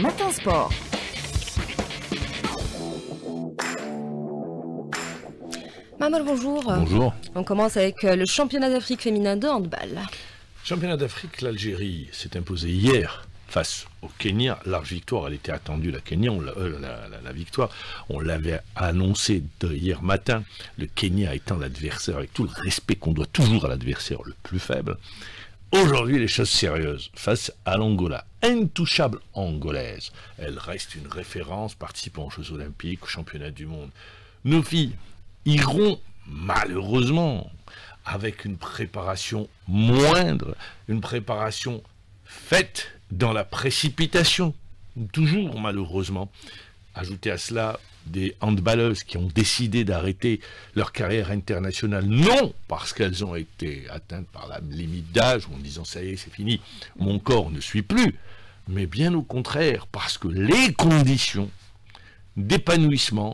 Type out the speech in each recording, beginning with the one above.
Matin Sport. Mamal, bonjour. Bonjour. On commence avec le championnat d'Afrique féminin de handball. Championnat d'Afrique, l'Algérie s'est imposée hier face au Kenya. Large victoire, elle était attendue, la Kenya, la victoire. On l'avait annoncé hier matin. Le Kenya étant l'adversaire, avec tout le respect qu'on doit toujours à l'adversaire le plus faible. Aujourd'hui, les choses sérieuses face à l'Angola. Intouchable angolaise. Elle reste une référence participant aux Jeux Olympiques, aux Championnats du monde. Nos filles iront malheureusement avec une préparation moindre, une préparation faite dans la précipitation, toujours malheureusement. Ajoutez à cela des handballeuses qui ont décidé d'arrêter leur carrière internationale, non parce qu'elles ont été atteintes par la limite d'âge, ou en disant ça y est, c'est fini, mon corps ne suit plus, mais bien au contraire, parce que les conditions d'épanouissement,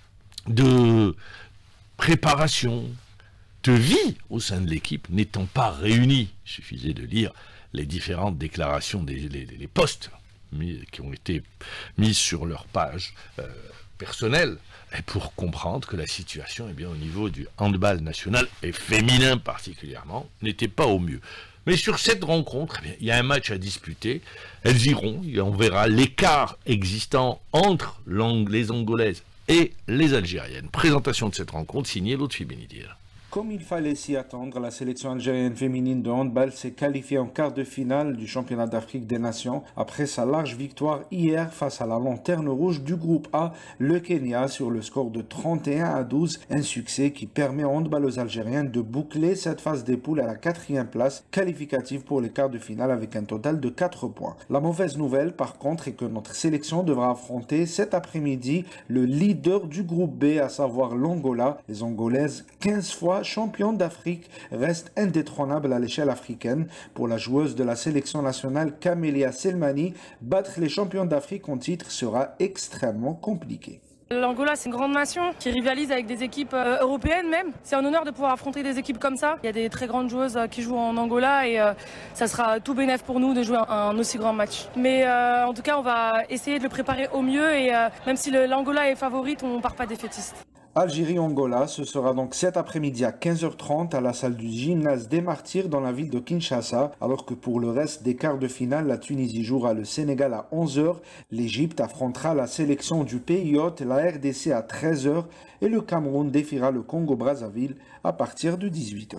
de préparation, de vie au sein de l'équipe n'étant pas réunies. Il suffisait de lire les différentes déclarations, les posts qui ont été mis sur leur page personnelle, et pour comprendre que la situation, eh bien, au niveau du handball national, et féminin particulièrement, n'était pas au mieux. Mais sur cette rencontre, eh bien, il y a un match à disputer. Elles iront, et on verra l'écart existant entre les Angolaises et les Algériennes. Présentation de cette rencontre signée Lotfi Benidir. Comme il fallait s'y attendre, la sélection algérienne féminine de handball s'est qualifiée en quart de finale du championnat d'Afrique des Nations après sa large victoire hier face à la lanterne rouge du groupe A, le Kenya, sur le score de 31-12. Un succès qui permet aux handballeuses algériennes de boucler cette phase des poules à la 4e place qualificative pour les quarts de finale avec un total de 4 points. La mauvaise nouvelle par contre est que notre sélection devra affronter cet après-midi le leader du groupe B, à savoir l'Angola. Les Angolaises, 15 fois championne d'Afrique, reste indétrônable à l'échelle africaine. Pour la joueuse de la sélection nationale Camélia Selmani, battre les champions d'Afrique en titre sera extrêmement compliqué. L'Angola, c'est une grande nation qui rivalise avec des équipes européennes même. C'est un honneur de pouvoir affronter des équipes comme ça. Il y a des très grandes joueuses qui jouent en Angola et ça sera tout bénef pour nous de jouer un aussi grand match. Mais en tout cas, on va essayer de le préparer au mieux et même si l'Angola est favorite, on ne part pas défaitiste. Algérie-Angola, ce sera donc cet après-midi à 15h30 à la salle du gymnase des Martyrs dans la ville de Kinshasa, alors que pour le reste des quarts de finale, la Tunisie jouera le Sénégal à 11h, l'Égypte affrontera la sélection du pays hôte, la RDC à 13h et le Cameroun défiera le Congo-Brazzaville à partir de 18h.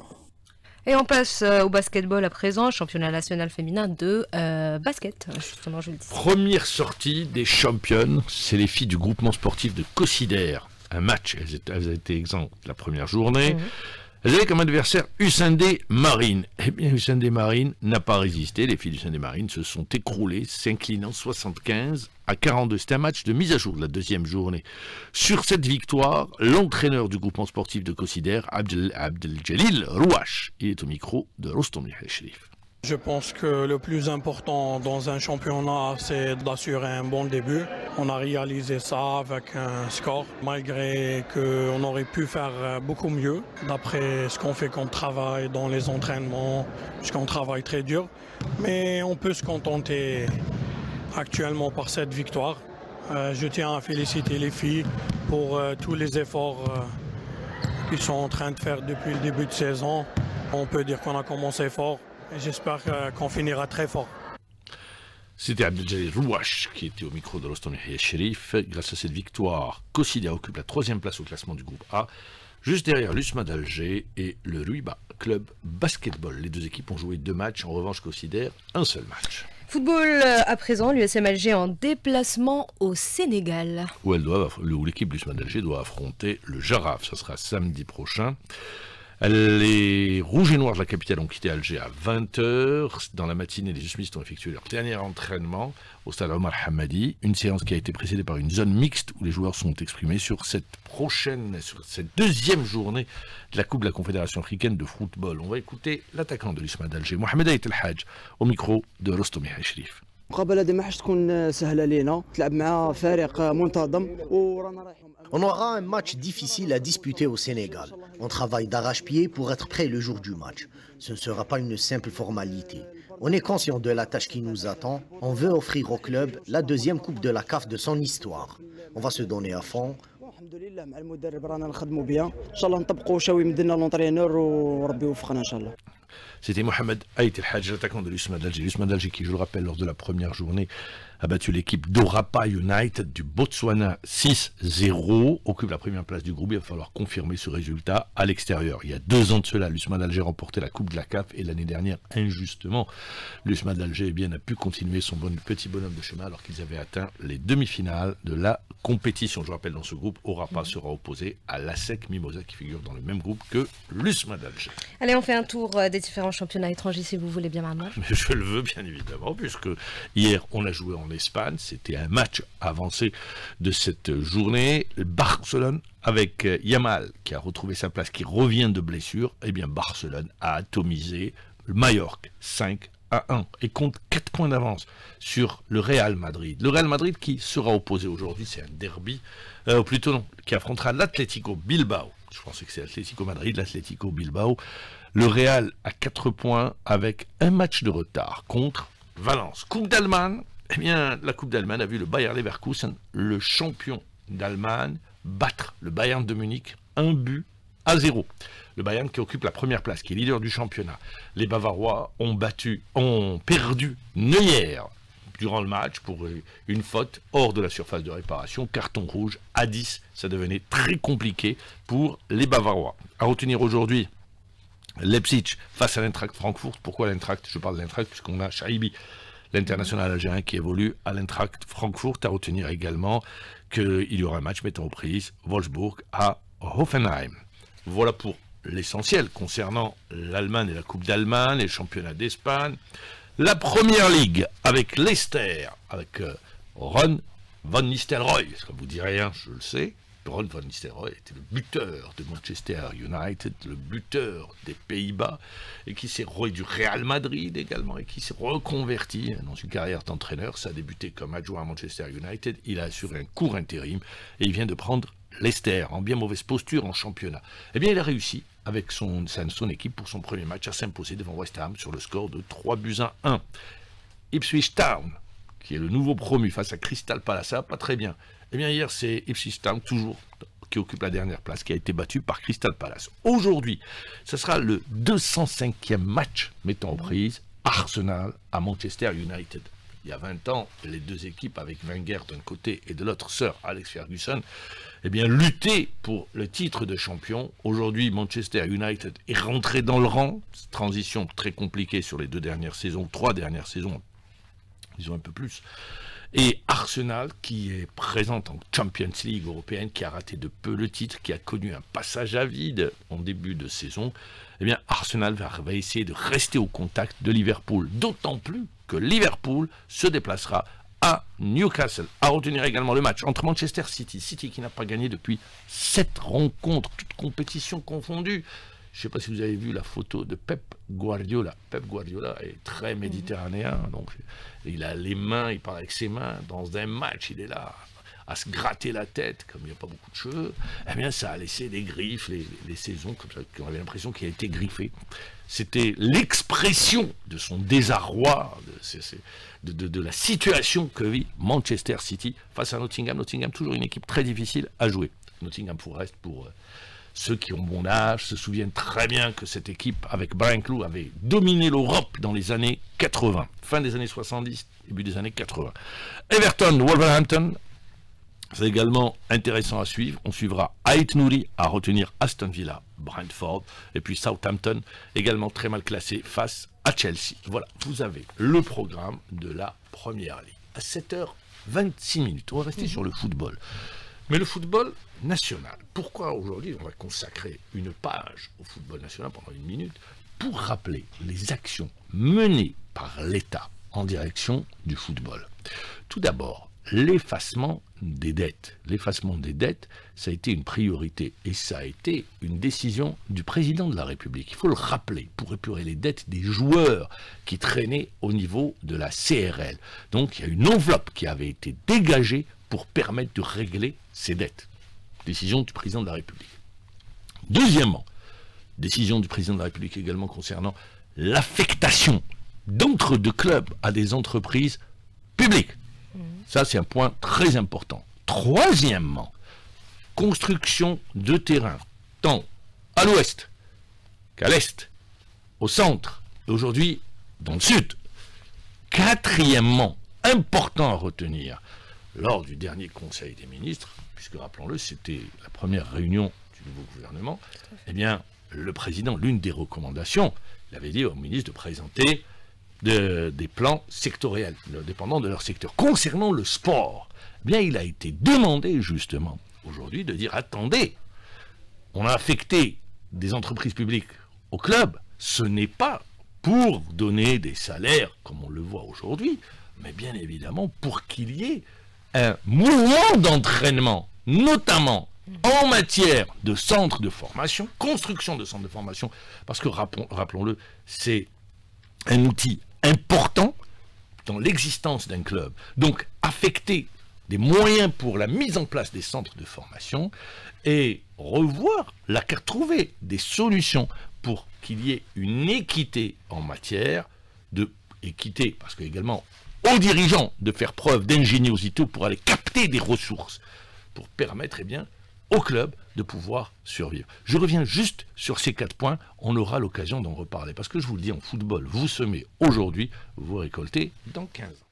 Et on passe au basketball à présent, championnat national féminin de basket, justement je le dis. Première sortie des championnes, c'est les filles du groupement sportif de Cossidère. Un match, elles étaient exemptes la première journée. Elles avaient comme adversaire Hussein-D Marine. Eh bien, Hussein-D Marine n'a pas résisté. Les filles d'Hussein-D Marine se sont écroulées, s'inclinant 75-42. C'était un match de mise à jour de la deuxième journée. Sur cette victoire, l'entraîneur du groupement sportif de Cossidère, Abdeljalil Rouache, il est au micro de Rostom Sherif. Je pense que le plus important dans un championnat, c'est d'assurer un bon début. On a réalisé ça avec un score, malgré qu'on aurait pu faire beaucoup mieux, d'après ce qu'on fait comme travail dans les entraînements, puisqu'on travaille très dur. Mais on peut se contenter actuellement par cette victoire. Je tiens à féliciter les filles pour tous les efforts qu'ils sont en train de faire depuis le début de saison. On peut dire qu'on a commencé fort. J'espère qu'on finira très fort. C'était Abdeljalil Rouache qui était au micro de Rostom Sherif. Grâce à cette victoire, Cossidère occupe la 3e place au classement du groupe A, juste derrière l'USMA d'Alger et le Ruiba Club Basketball. Les deux équipes ont joué 2 matchs, en revanche Cossidère, un seul match. Football à présent, l'USM Alger en déplacement au Sénégal. Où l'équipe de l'USMA d'Alger doit affronter le Jaraf. Ça sera samedi prochain. Les Rouges et Noirs de la capitale ont quitté Alger à 20h. Dans la matinée, les USMistes ont effectué leur dernier entraînement au stade Omar Hamadi. Une séance qui a été précédée par une zone mixte où les joueurs sont exprimés sur cette deuxième journée de la Coupe de la Confédération africaine de football. On va écouter l'attaquant de l'USMA d'Alger, Mohamed Aït El Hadj, au micro de Rostom Sherif. On aura un match difficile à disputer au Sénégal. On travaille d'arrache-pied pour être prêt le jour du match. Ce ne sera pas une simple formalité. On est conscient de la tâche qui nous attend. On veut offrir au club la deuxième coupe de la CAF de son histoire. On va se donner à fond. الحمد لله مع المدرب رانا نخدموا بيان ان شاء الله نطبقوا شاوي مدنا لونترينور وربي يوفقنا ان شاء الله. C'était Mohamed Haït El Hadj, l'attaquant de l'USMA d'Alger. L'USMA d'Alger qui, je le rappelle, lors de la première journée, a battu l'équipe d'Orapa United du Botswana 6-0, occupe la première place du groupe. Il va falloir confirmer ce résultat à l'extérieur. Il y a 2 ans de cela, l'USMA d'Alger remportait la Coupe de la CAF et l'année dernière, injustement, l'USMA d'Alger n'a pu continuer son petit bonhomme de chemin alors qu'ils avaient atteint les demi-finales de la compétition. Je rappelle, dans ce groupe, Orapa sera opposé à l'ASEC Mimosa qui figure dans le même groupe que l'USMA d'Alger. Allez, on fait un tour des différents championnats étrangers si vous voulez bien, maman. Mais je le veux bien évidemment, puisque hier on a joué en Espagne, c'était un match avancé de cette journée. Barcelone avec Yamal qui a retrouvé sa place, qui revient de blessure. Eh bien Barcelone a atomisé le Mallorca 5-1 et compte 4 points d'avance sur le Real Madrid. Le Real Madrid qui sera opposé aujourd'hui, c'est un derby, plutôt non, qui affrontera l'Atlético Bilbao. Je pensais que c'est l'Atlético Madrid, l'Atlético Bilbao. Le Real a 4 points avec un match de retard contre Valence. Coupe d'Allemagne, eh bien la Coupe d'Allemagne a vu le Bayer Leverkusen, le champion d'Allemagne, battre le Bayern de Munich 1-0. Le Bayern qui occupe la première place, qui est leader du championnat. Les Bavarois ont perdu Neuer durant le match pour une faute hors de la surface de réparation, carton rouge à 10. Ça devenait très compliqué pour les Bavarois. À retenir aujourd'hui, Leipzig face à l'Eintracht Francfort. Pourquoi l'Eintracht? Je parle de l'Eintracht puisqu'on a Shaibi, l'international algérien qui évolue à l'Eintracht Francfort. À retenir également qu'il y aura un match mettant aux prises Wolfsburg à Hoffenheim. Voilà pour l'essentiel concernant l'Allemagne et la Coupe d'Allemagne, les championnats d'Espagne. La Première Ligue avec Leicester, avec Ron Van Nistelrooy. Ça vous dit rien, je le sais. Ron Van Nistelrooy était le buteur de Manchester United, le buteur des Pays-Bas, et qui s'est du Real Madrid également, et qui s'est reconverti dans une carrière d'entraîneur. Ça a débuté comme adjoint à Manchester United, il a assuré un court intérim, et il vient de prendre Leicester, en bien mauvaise posture en championnat. Eh bien, il a réussi, avec son équipe, pour son premier match, à s'imposer devant West Ham sur le score de 3-1. Ipswich Town, qui est le nouveau promu face à Crystal Palace, ça va pas très bien. Eh bien, hier, c'est Ipswich Town, toujours, qui occupe la dernière place, qui a été battu par Crystal Palace. Aujourd'hui, ce sera le 205e match mettant en prise Arsenal à Manchester United. Il y a 20 ans, les deux équipes, avec Wenger d'un côté et de l'autre, Sir Alex Ferguson, eh bien, luttaient pour le titre de champion. Aujourd'hui, Manchester United est rentré dans le rang. Transition très compliquée sur les 2 dernières saisons, 3 dernières saisons, disons un peu plus. Et Arsenal, qui est présente en Champions League européenne, qui a raté de peu le titre, qui a connu un passage à vide en début de saison, eh bien Arsenal va essayer de rester au contact de Liverpool, d'autant plus que Liverpool se déplacera à Newcastle. À retenir également le match entre Manchester City, City qui n'a pas gagné depuis 7 rencontres, toutes compétitions confondues. Je ne sais pas si vous avez vu la photo de Pep Guardiola. Pep Guardiola est très méditerranéen, donc il a les mains, il parle avec ses mains. Dans un match, il est là à se gratter la tête, comme il n'y a pas beaucoup de cheveux. Eh bien, ça a laissé des griffes, les saisons, comme ça, on avait l'impression qu'il a été griffé. C'était l'expression de son désarroi, de la situation que vit Manchester City face à Nottingham. Nottingham, toujours une équipe très difficile à jouer. Nottingham Forest, pour ceux qui ont mon âge, se souviennent très bien que cette équipe, avec Brian Clough, avait dominé l'Europe dans les années 80. Fin des années 70, début des années 80. Everton, Wolverhampton, c'est également intéressant à suivre. On suivra Ait Nouri, à retenir Aston Villa, Brentford, et puis Southampton, également très mal classé face à Chelsea. Voilà, vous avez le programme de la Première Ligue. À 7h26, on va rester sur le football. Mais le football national. Pourquoi aujourd'hui on va consacrer une page au football national pendant 1 minute pour rappeler les actions menées par l'État en direction du football. Tout d'abord, l'effacement des dettes. L'effacement des dettes, ça a été une priorité et ça a été une décision du président de la République. Il faut le rappeler, pour épurer les dettes des joueurs qui traînaient au niveau de la CRL. Donc il y a une enveloppe qui avait été dégagée pour permettre de régler ces dettes. Décision du président de la République. Deuxièmement, décision du président de la République également concernant l'affectation d'entre-deux clubs à des entreprises publiques. Ça, c'est un point très important. Troisièmement, construction de terrain, tant à l'ouest qu'à l'est, au centre, et aujourd'hui dans le sud. Quatrièmement, important à retenir, lors du dernier Conseil des ministres, puisque rappelons-le, c'était la première réunion du nouveau gouvernement, eh bien, le président, l'une des recommandations, il avait dit au ministre de présenter des plans sectoriels, dépendant de leur secteur. Concernant le sport, eh bien, il a été demandé justement aujourd'hui de dire, attendez, on a affecté des entreprises publiques au club, ce n'est pas pour donner des salaires comme on le voit aujourd'hui, mais bien évidemment pour qu'il y ait un mouvement d'entraînement, notamment en matière de centres de formation, construction de centres de formation, parce que rappelons-le, c'est un outil important dans l'existence d'un club. Donc affecter des moyens pour la mise en place des centres de formation et revoir la carte, trouver des solutions pour qu'il y ait une équité en matière de équité, parce que également aux dirigeants de faire preuve d'ingéniosité pour aller capter des ressources, pour permettre au club de pouvoir survivre. Je reviens juste sur ces 4 points, on aura l'occasion d'en reparler, parce que je vous le dis, en football, vous semez aujourd'hui, vous récoltez dans 15 ans.